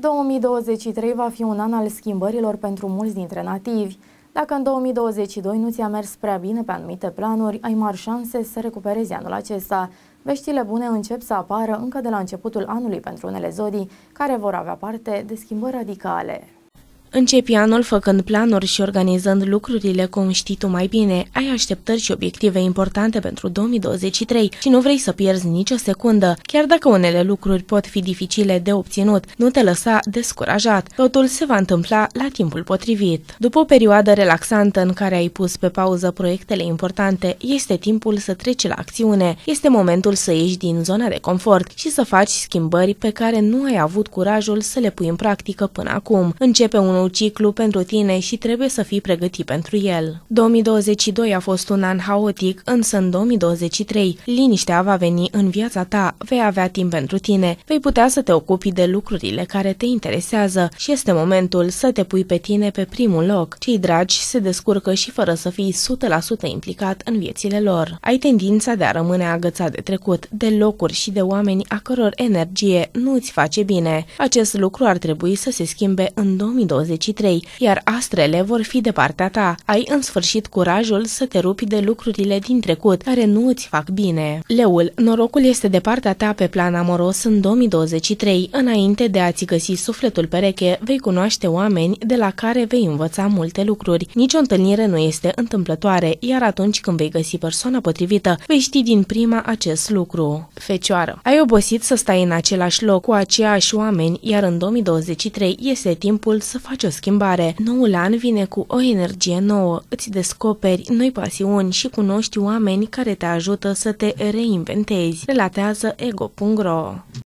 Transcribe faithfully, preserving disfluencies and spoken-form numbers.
două mii douăzeci și trei va fi un an al schimbărilor pentru mulți dintre nativi. Dacă în două mii douăzeci și doi nu ți-a mers prea bine pe anumite planuri, ai mari șanse să recuperezi anul acesta. Veștile bune încep să apară încă de la începutul anului pentru unele zodii, care vor avea parte de schimbări radicale. Începi anul făcând planuri și organizând lucrurile cum știi tu mai bine. Ai așteptări și obiective importante pentru două mii douăzeci și trei și nu vrei să pierzi nicio secundă. Chiar dacă unele lucruri pot fi dificile de obținut, nu te lăsa descurajat. Totul se va întâmpla la timpul potrivit. După o perioadă relaxantă în care ai pus pe pauză proiectele importante, este timpul să treci la acțiune. Este momentul să ieși din zona de confort și să faci schimbări pe care nu ai avut curajul să le pui în practică până acum. Începe un ciclu pentru tine și trebuie să fii pregătit pentru el. două mii douăzeci și doi a fost un an haotic, însă în două mii douăzeci și trei liniștea va veni în viața ta, vei avea timp pentru tine, vei putea să te ocupi de lucrurile care te interesează și este momentul să te pui pe tine pe primul loc. Cei dragi se descurcă și fără să fii o sută la sută implicat în viețile lor. Ai tendința de a rămâne agățat de trecut, de locuri și de oameni a căror energie nu îți face bine. Acest lucru ar trebui să se schimbe în două mii douăzeci și trei, iar astrele vor fi de partea ta. Ai în sfârșit curajul să te rupi de lucrurile din trecut care nu îți fac bine. Leul, norocul este de partea ta pe plan amoros în două mii douăzeci și trei. Înainte de a-ți găsi sufletul pereche, vei cunoaște oameni de la care vei învăța multe lucruri. Nici o întâlnire nu este întâmplătoare, iar atunci când vei găsi persoana potrivită, vei ști din prima acest lucru. Fecioară, ai obosit să stai în același loc cu aceiași oameni, iar în două mii douăzeci și trei este timpul să faci o schimbare. Noul an vine cu o energie nouă, îți descoperi noi pasiuni și cunoști oameni care te ajută să te reinventezi, relatează ego punct ro.